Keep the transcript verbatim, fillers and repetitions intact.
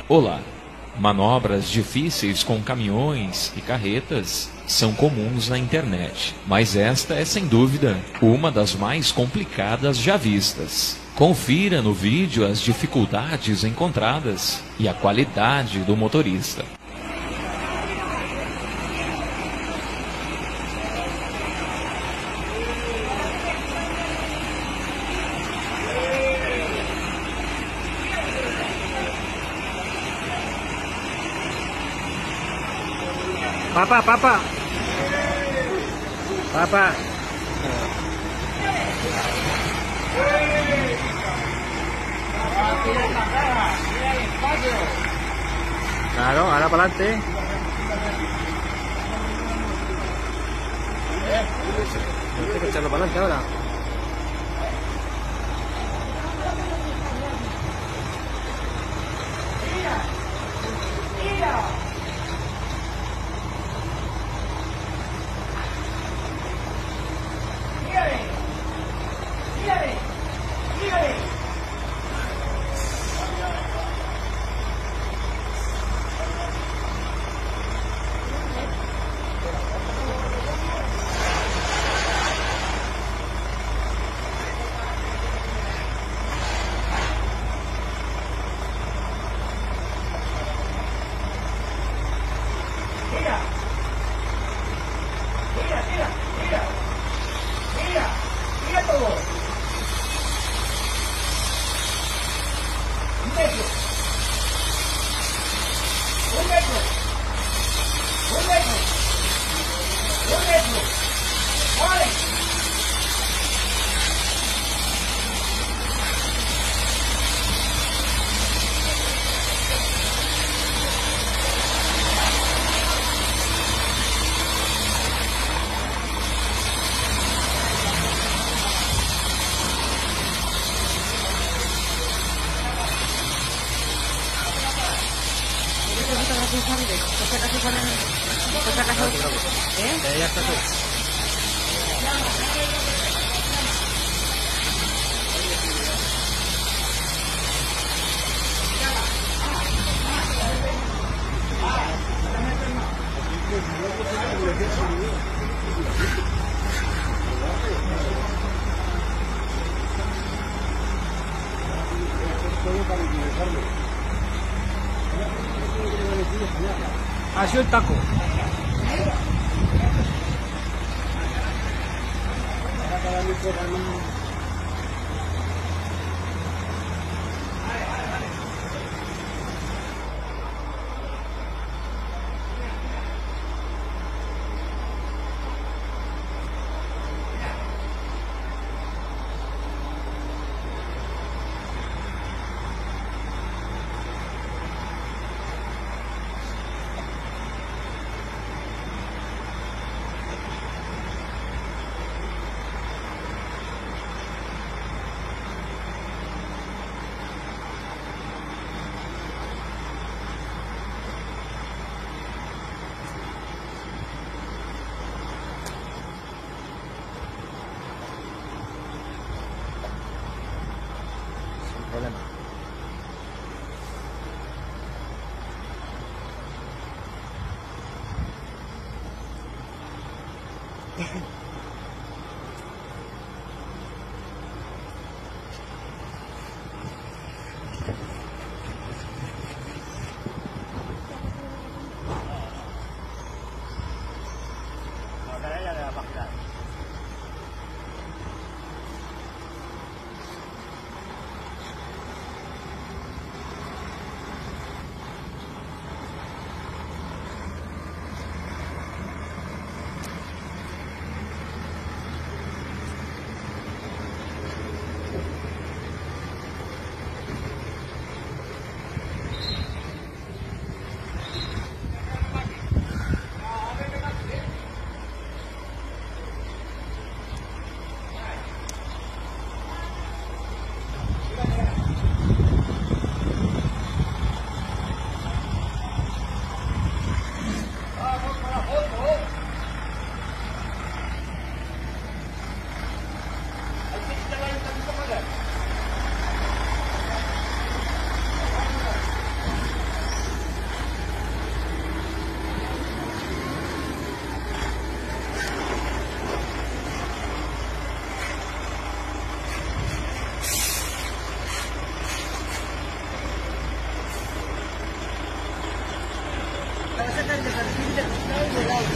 Olá! Manobras difíceis com caminhões e carretas são comuns na internet, mas esta é sem dúvida uma das mais complicadas já vistas. Confira no vídeo as dificuldades encontradas e a qualidade do motorista. Papá, papá. Papá. Claro, ahora para adelante. Hay que echarlo para adelante ahora. Ya está todo. Ha sido el taco. Problema. está nivelado.